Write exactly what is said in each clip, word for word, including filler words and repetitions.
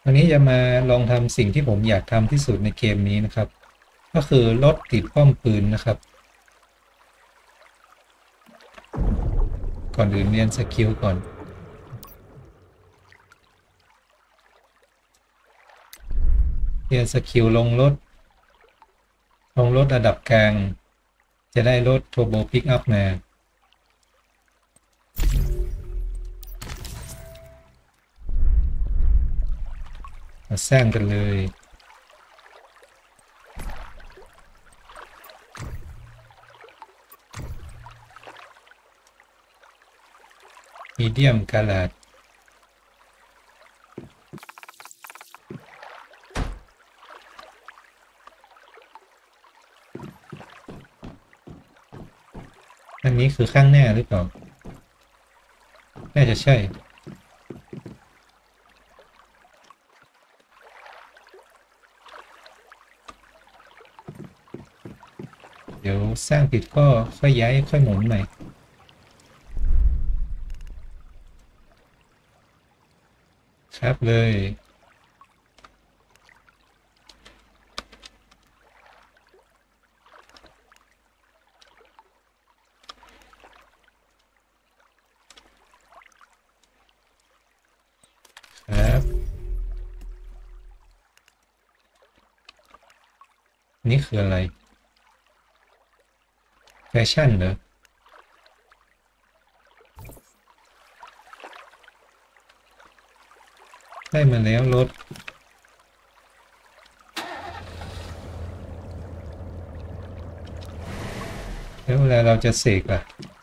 วันนี้จะมาลองทำสิ่งที่ผมอยากทำที่สุดในเกมนี้นะครับก็คือรถติดป้อมปืนนะครับก่อนอื่นเรียนสกิลก่อนเรียนสกิลลงรถลงรถระดับกลางจะได้รถโทโบปิกอัพมามาสร้างกันเลยมีเดียมกาลาดอันนี้คือข้างหน้าหรือเปล่าน่าจะใช่เดี๋ยวสร้างผิดก็ค่อยย้ายค่อยหมุนใหม่ครับเลยครับนี่คืออะไรแฟชั่นเหรอได้มาแล้วรถแล้วเวลาเราจะเสกล่ะ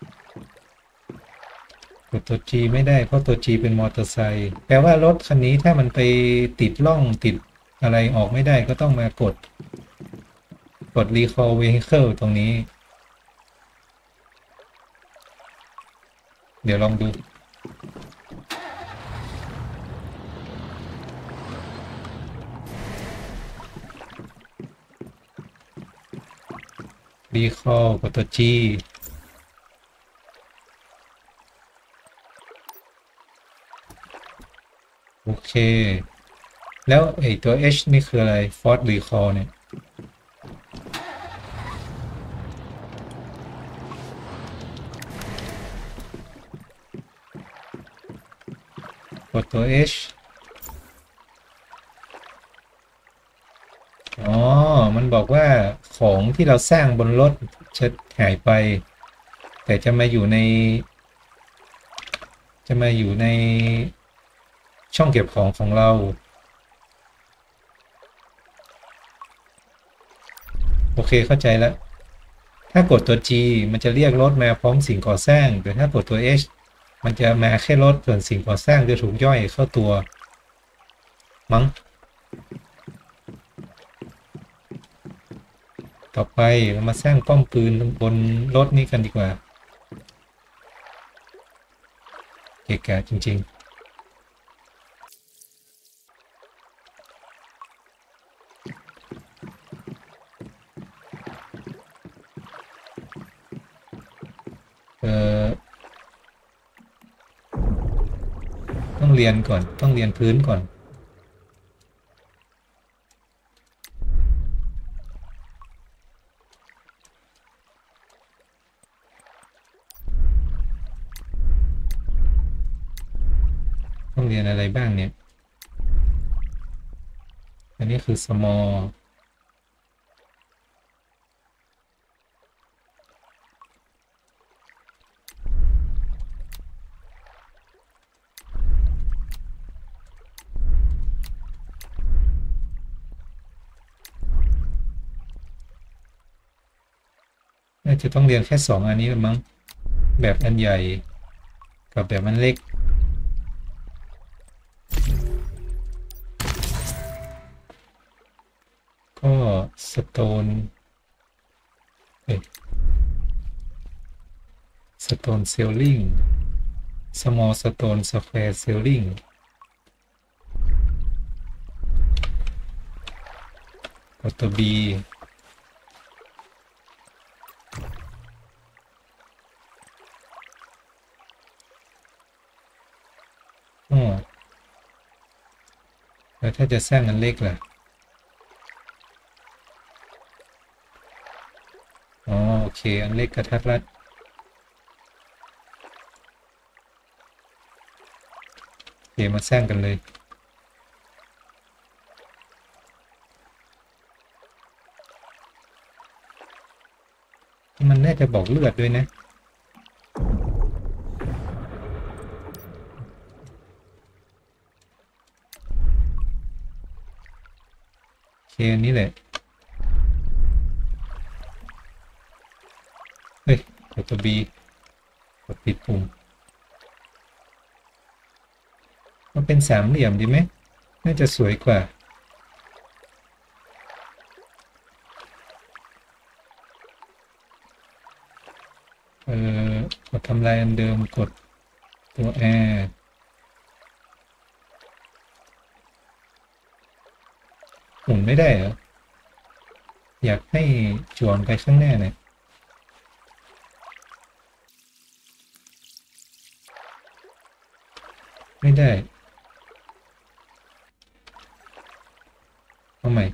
กดตัว G ไม่ได้เพราะตัว G เป็นมอเตอร์ไซค์แปลว่ารถคันนี้ถ้ามันไปติดร่องติดอะไรออกไม่ได้ก็ต้องมากดกด recall vehicle ตรงนี้เดี๋ยวลองดู recall กดตัว G โอเคแล้วไอ้ตัว H นี่คืออะไร force recall เนี่ยกดตัว H อ๋อมันบอกว่าของที่เราสร้างบนรถจะหายไปแต่จะมาอยู่ในจะมาอยู่ในช่องเก็บของของเราโอเคเข้าใจแล้วถ้ากดตัว G มันจะเรียกรถมาพร้อมสิ่งก่อสร้างแต่ถ้ากดตัว H มันจะมาแค่รถส่วนสิ่งก่อสร้างจะถูกย่อยเข้าตัวมั้งต่อไปเรามาสร้างป้อมปืนบนรถนี้กันดีกว่าเกะกะจริงๆเอ่อต้องเรียนก่อนต้องเรียนพื้นก่อนต้องเรียนอะไรบ้างเนี่ยอันนี้คือ small น่าจะต้องเรียนแค่สองอันนี้ละมั้งแบบอันใหญ่กับแบบอันเล็กก็ stone เอ้ย stone ceiling small stone square ceiling กดตัว B อ๋อแล้วถ้าจะสร้างอันเล็กล่ะอ๋อโอเคอันเล็กกระทัดรัดโอเคมาสร้างกันเลยมันน่าจะบอกเลือดด้วยนะโอเคอันนี้แหละเฮ้ยกดตัว B กดปิดปุ่มมันเป็นสามเหลี่ยมดีไหมน่าจะสวยกว่าเออกดทำลายอันเดิมกดตัว R หมุนไม่ได้เหรออยากให้จวนไปข้างหน้าหน่อยไม่ได้เอาใหม่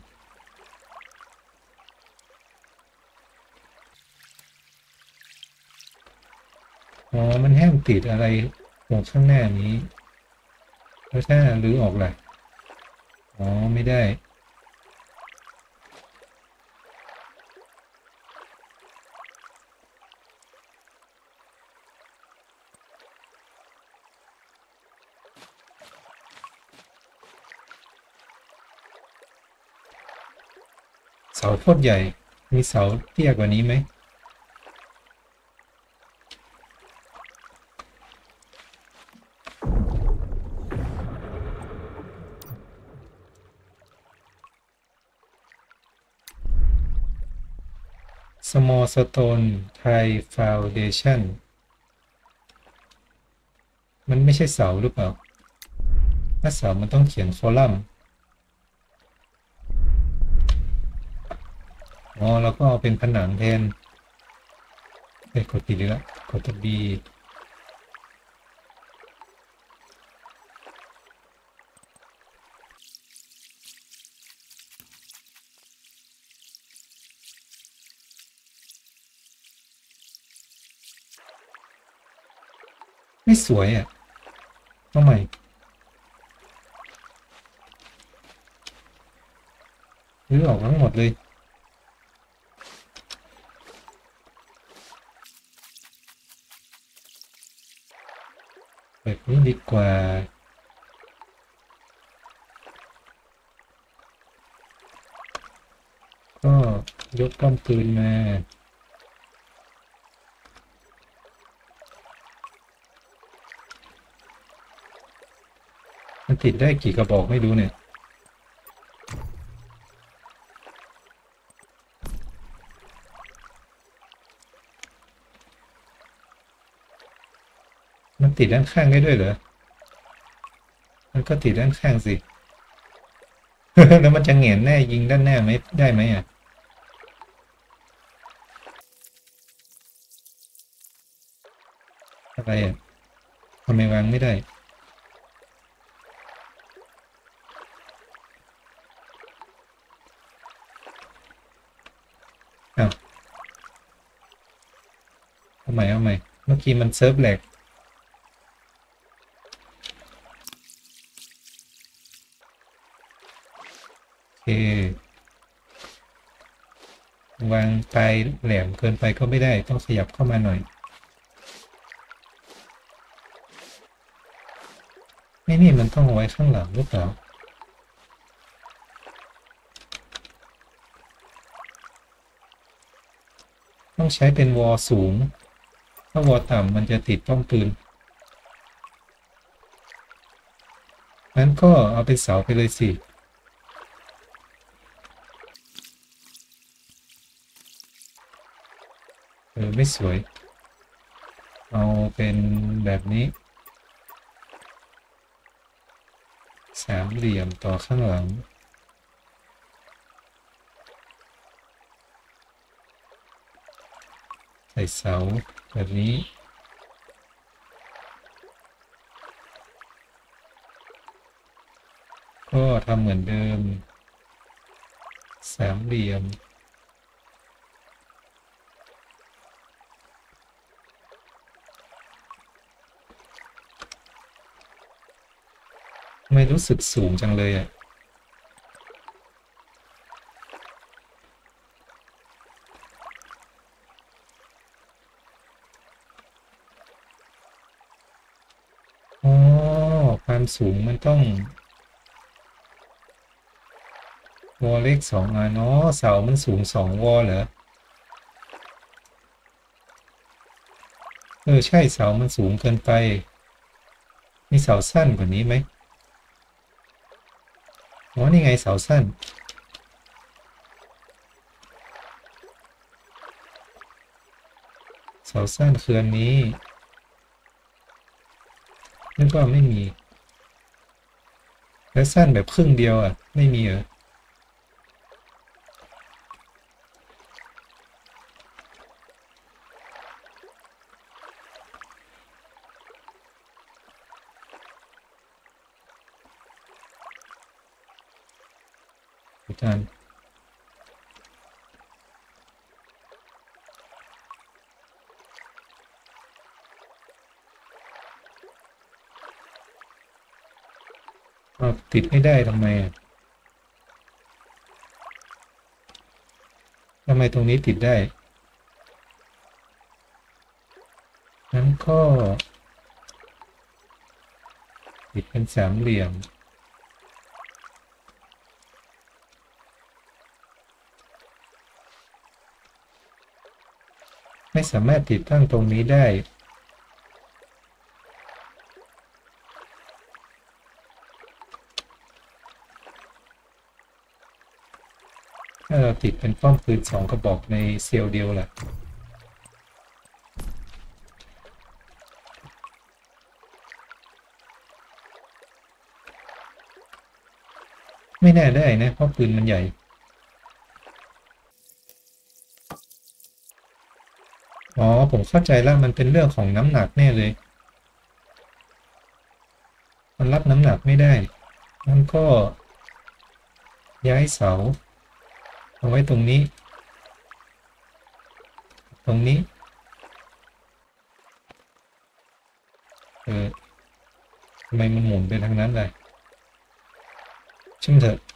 อ๋อมันห้ามติดอะไรตรงข้างหน้านี้แล้วถ้ารื้อออกล่ะอ๋อไม่ได้เสาโคตรใหญ่มีเสาเตี้ยกว่านี้ไหมsmall stone Thai foundation มันไม่ใช่เสาหรือเปล่าถ้าเสามันต้องเขียนคอลัมน์อ๋อแล้วก็เอาเป็นผนังแทนเอ้ยกดผิดอีกแล้วกดตัว B ไม่สวยอ่ะเอาใหม่รื้อออกทั้งหมดเลยแบบนี้ดีกว่าก็ยกป้อมปืนมามันติดได้กี่กระบอกไม่รู้เนี่ยมันติดด้านข้างได้ด้วยเหรอมันก็ติดด้านข้างสิ แล้วมันจะเหงียนแน่ยิงด้านหน้าไหมได้ไหมอ่ะอะไรอ่ะทำไมวางไม่ได้อ้าวเอาใหม่เอาใหม่เมื่อกี้มันเซิร์ฟแหลกโอเควางปลายแหลมเกินไปก็ไม่ได้ต้องขยับเข้ามาหน่อยไม่นี่มันต้องเอาไว้ข้างหลังหรือเปล่าต้องใช้เป็นวอลสูงถ้าวอลต่ำมันจะติดป้อมปืนงั้นก็เอาเป็นเสาไปเลยสิเออไม่สวยเอาเป็นแบบนี้สามเหลี่ยมต่อข้างหลังใส่เสาแบบนี้กก็ทำเหมือนเดิมสามเหลี่ยมไม่รู้สึกสูงจังเลยอ่ะอ๋อความสูงมันต้องวอลเลขสองอันอ๋อเสามันสูงสองวอลเหรอเออใช่เสามันสูงเกินไปมีเสาสั้นกว่านี้ไหมอ๋อนี่ไงเสาสั้นเสาสั้นคืออันนี้นึกว่าไม่มีแล้วสั้นแบบครึ่งเดียวอ่ะไม่มีเหรออาจารย์อ้าวติดไม่ได้ทำไมอ่ะทำไมตรงนี้ติดได้นั้นก็ติดเป็นสามเหลี่ยมไม่สามารถติดตั้งตรงนี้ได้ถ้าเราติดเป็นป้อมปืนสองกระบอกในเซลล์เดียวล่ะไม่แน่ได้นะเพราะปืนมันใหญ่อ๋อผมเข้าใจแล้วมันเป็นเรื่องของน้ำหนักแน่เลยมันรับน้ำหนักไม่ได้มันก็ย้ายเสาเอาไว้ตรงนี้ตรงนี้เออทำไมมันหมุนไปทางนั้นเลยช่างเถอะ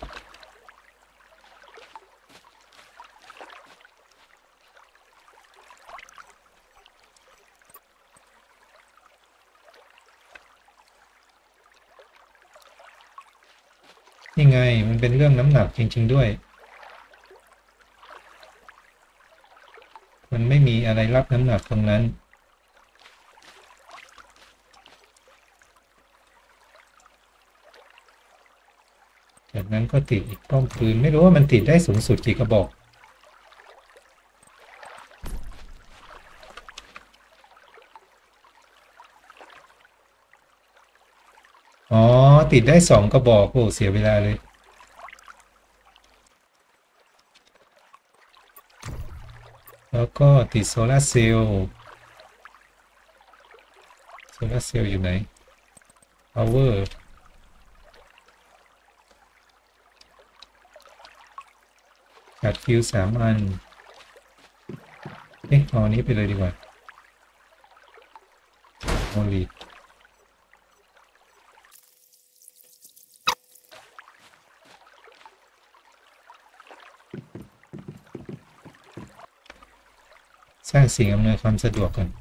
นี่ไงมันเป็นเรื่องน้ำหนักจริงๆด้วยมันไม่มีอะไรรับน้ำหนักตรงนั้นจากนั้นก็ติดอีกป้อมปืนไม่รู้ว่ามันติดได้สูงสุดกี่กระบอกอ๋อติดได้สองกระบอกโอ้เสียเวลาเลยแล้วก็ติดโซลาร์เซลล์โซลาร์เซลล์อยู่ไหน power ขาดฟิวสามอันเอ๊ะเอาอันนี้ไปเลยดีกว่าโอลีสร้างสิ่งอำนวยความสะดวกก่อน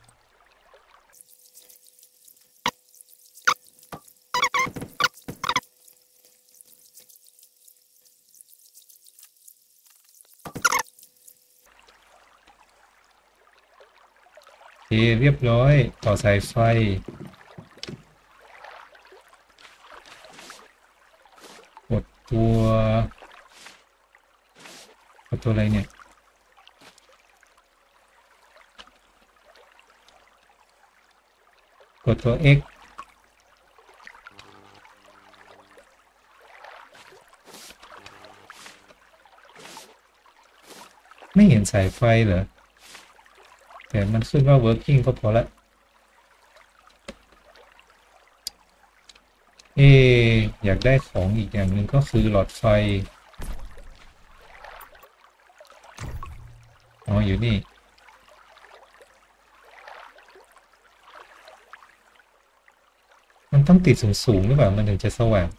โอเคเรียบร้อยต่อสายไฟกดตัวกดตัวอะไรเนี่ยกดตัว X ไม่เห็นสายไฟเหรอแต่มันขึ้นว่า working ก็พอละเออยากได้ของอีกอย่างหนึ่งก็คือหลอดไฟอ๋ออยู่นี่มันต้องติดสูงๆหรือเปล่ามันถึงจะสว่าง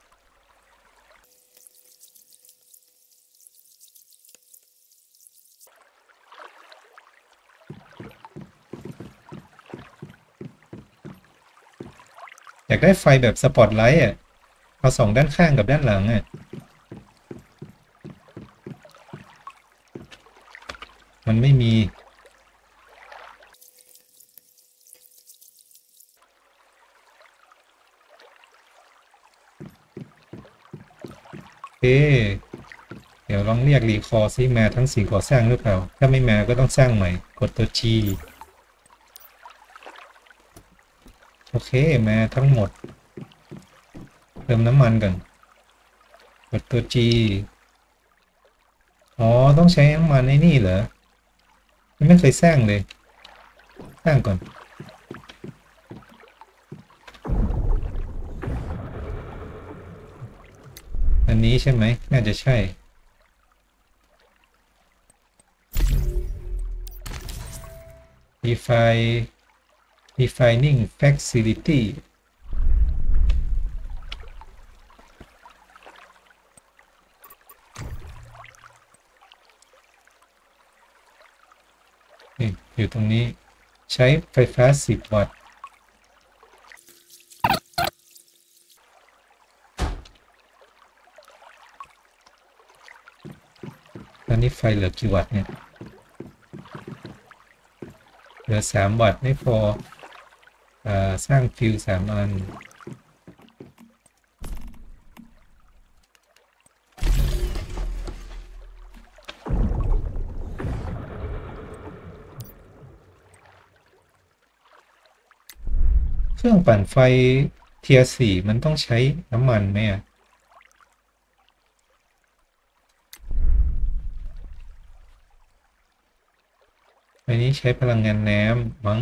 อยากได้ไฟแบบสปอตไลท์อ่ะเอาสองด้านข้างกับด้านหลังอ่ะมันไม่มีเอ๊เดี๋ยวลองเรียกรีคอร์ซิมาทั้งสิ่งก่อสร้างหรือเปล่าถ้าไม่มาก็ต้องสร้างใหม่กดตัว G โอเคมาทั้งหมดเติมน้ำมันก่อนกดตัว G อ๋อต้องใช้น้ำมันในนี่เหรอไม่เคยสร้างเลยสร้างก่อนอันนี้ใช่ไหมน่าจะใช่ define defining facility นี่อยู่ตรงนี้ใช้ไฟฟ้าสิบวัตต์ตอนนี้ไฟเหลือกี่วัตต์เนี่ยเหลือสามวัตต์ไม่พออ่าสร้างฟิวสามอันเครื่องปั่นไฟเทียร์สี่มันต้องใช้น้ำมันไหมอ่ะอันนี้ใช้พลังงานน้ำมั้ง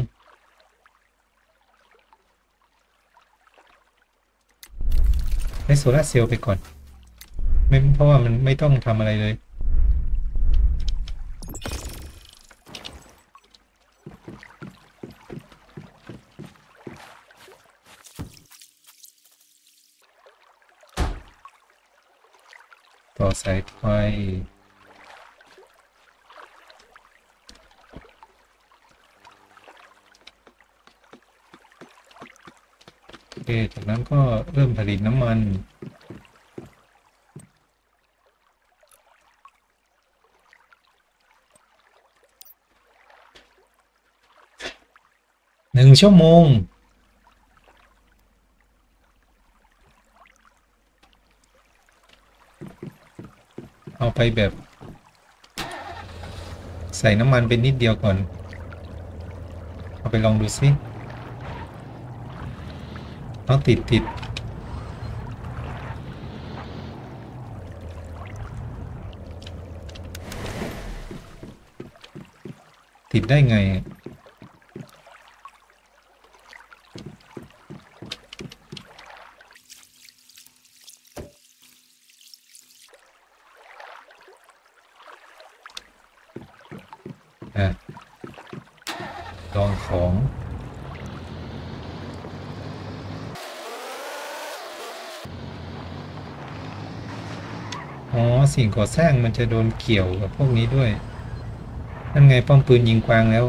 ใช้โซลาร์เซลล์ไปก่อนไม่เพราะว่ามันไม่ต้องทำอะไรเลยต่อสายไฟโอเคจากนั้นก็เริ่มผลิตน้ำมันหนึ่งชั่วโมงเอาไปแบบใส่น้ำมันเป็นนิดเดียวก่อนเอาไปลองดูสิเอาติดติดติดได้ไงอ่ะลองของอ๋อสิ่งก่อสร้างมันจะโดนเกี่ยวกับพวกนี้ด้วยนั่นไงป้อมปืนยิงกวางแล้ว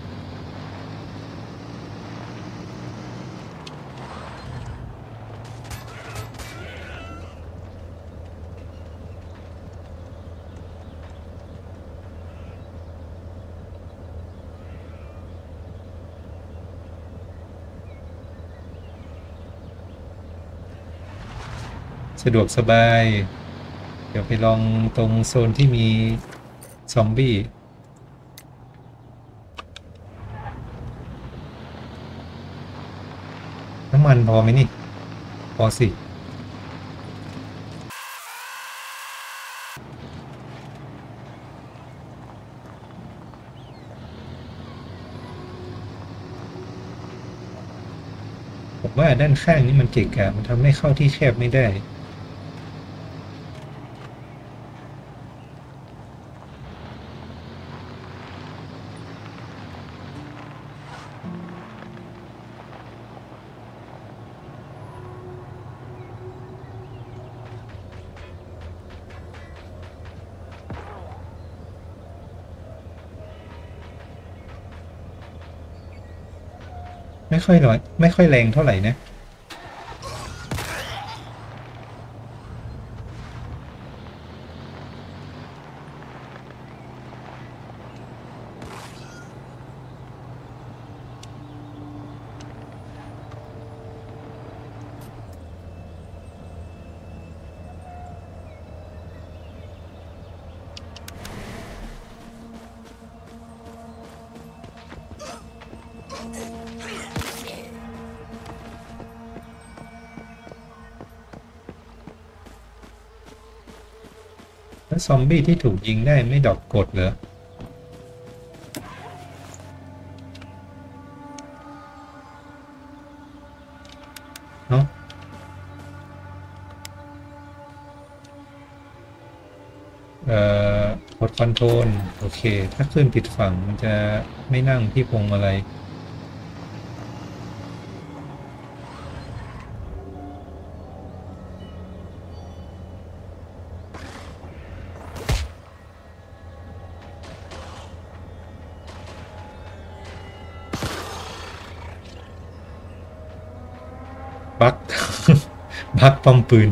สะดวกสบายเดี๋ยวไปลองตรงโซนที่มีซอมบี้น้ำมันพอไหมนี่พอสิผมว่าด้านข้างนี้มันเกะกะมันทำให้เข้าที่แคบไม่ได้ไม่ค่อยร้อยไม่ค่อยแรงเท่าไหร่นะแล้วซอมบี้ที่ถูกยิงได้ไม่ดรอปกดเหรอเนาะเอ่อกดคอนโทรลโอเคถ้าขึ้นผิดฝั่งมันจะไม่นั่งที่พวงมาลัยบั๊ก บั๊กป้อมปืน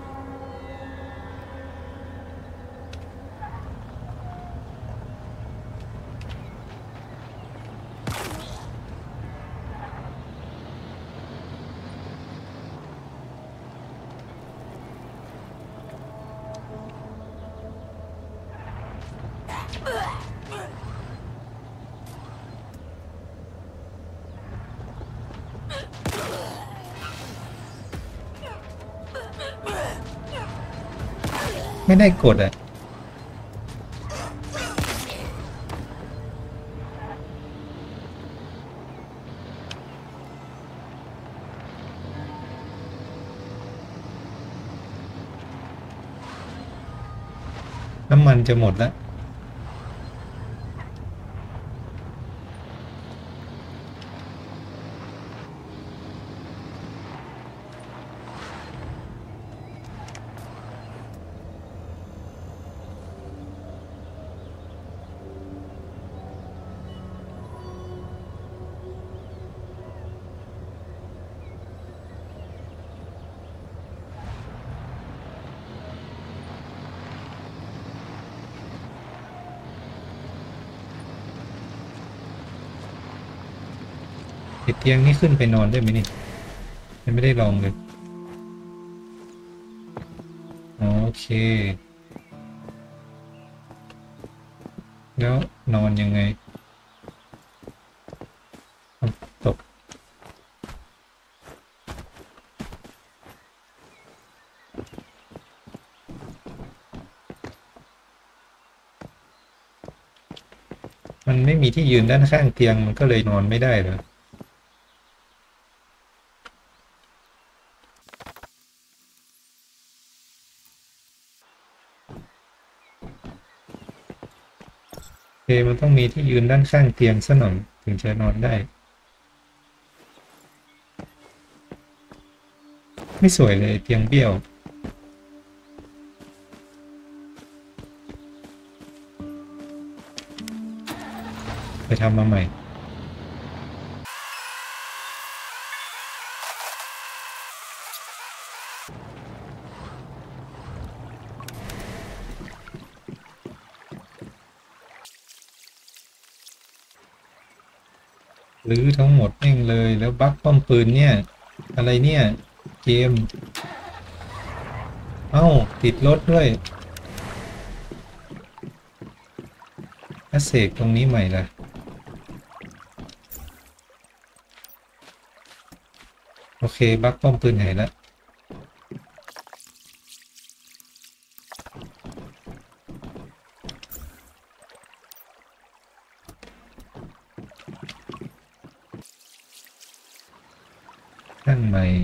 ไม่ได้กดอ่ะน้ำมันจะหมดแล้วติดเตียงนี่ขึ้นไปนอนได้ไหมนี่ยังไม่ได้ลองเลยโอเคแล้วนอนยังไงตกมันไม่มีที่ยืนด้านข้างเตียงมันก็เลยนอนไม่ได้เหรอโอเคมันต้องมีที่ยืนด้านข้างเตียงซะหน่อยถึงจะนอนได้ไม่สวยเลยเตียงเบี้ยวไปทำมาใหม่หรือทั้งหมดเองเลยแล้วบั๊กป้อมปืนเนี่ยอะไรเนี่ยเกมเอ้าติดรถด้วยถ้าเสกตรงนี้ใหม่ล่ะโอเคบั๊กป้อมปืนหายแล้วช่างใหม่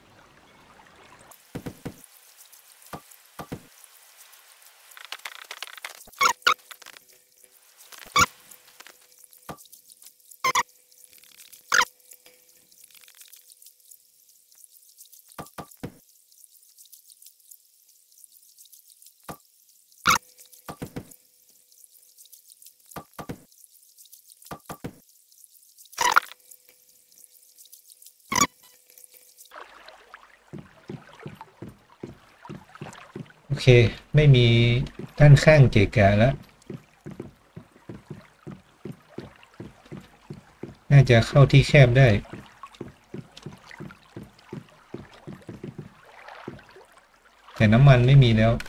โอเคไม่มีด้านข้างเกะกะแล้วน่าจะเข้าที่แคบได้แต่น้ำมันไม่มีแล้ว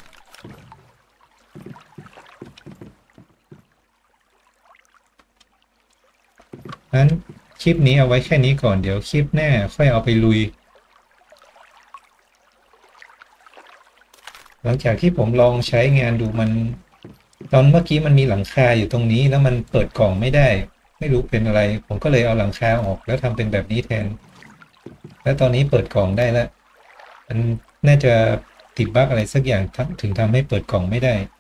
งั้นคลิปนี้เอาไว้แค่นี้ก่อนเดี๋ยวคลิปหน้าค่อยเอาไปลุยหลังจากที่ผมลองใช้งานดูมันตอนเมื่อกี้มันมีหลังคาอยู่ตรงนี้แล้วมันเปิดกล่องไม่ได้ไม่รู้เป็นอะไรผมก็เลยเอาหลังคาออกแล้วทำเป็นแบบนี้แทนแล้วตอนนี้เปิดกล่องได้แล้วมันน่าจะติดบั๊กอะไรสักอย่างถึงทำให้เปิดกล่องไม่ได้